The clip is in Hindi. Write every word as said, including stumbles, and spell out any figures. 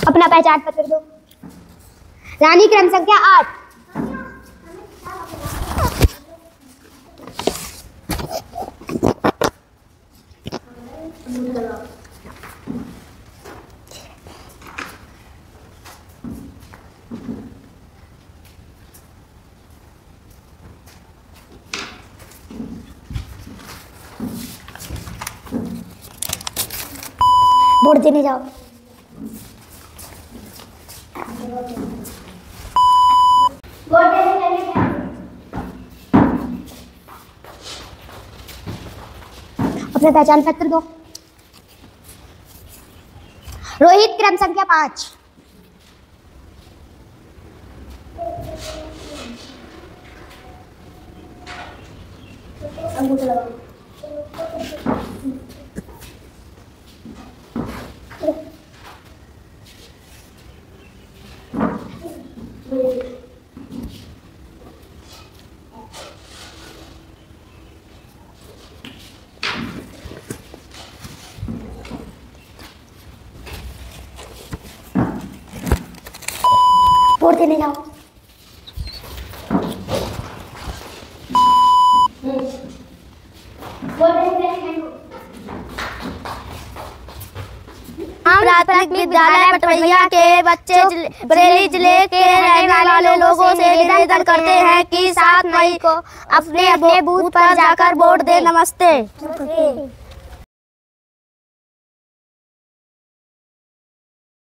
अपना पहचान पत्र दो। रानी क्रम संख्या आठ। वोट देने जाओ। वोट देने चले जाओ। अपना पहचान पत्र दो। रोहित क्रम संख्या पांच। वोट देने जाओ। प्राथमिक विद्यालय पटवैया के बच्चे बरेली जिले के रहने वाले लोगों से निवेदन करते हैं कि सात मई को अपने अपने बूथ पर जाकर वोट दें। नमस्ते।